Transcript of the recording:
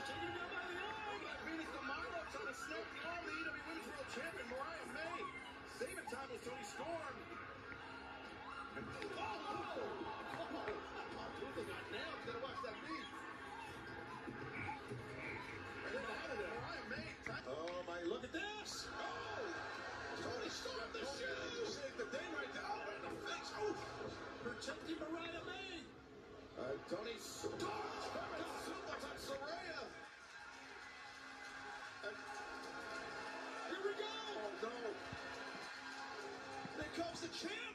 taking him down by the arm. Venus DeMarlo trying to snap the arm of the EW Women's World Champion, Mariah May. Saving time with Toni Storm. Tuka got nailed. Gotta watch that knee. Get out of there. Mariah May. Oh, my, look at this. Oh! Toni Storm the shoes. Save the day right now. Oh, in the face. Oh! Protecting Mariah May. Toni Storm. Suplex on Saraya. Here we go. Oh, no. There comes the champ.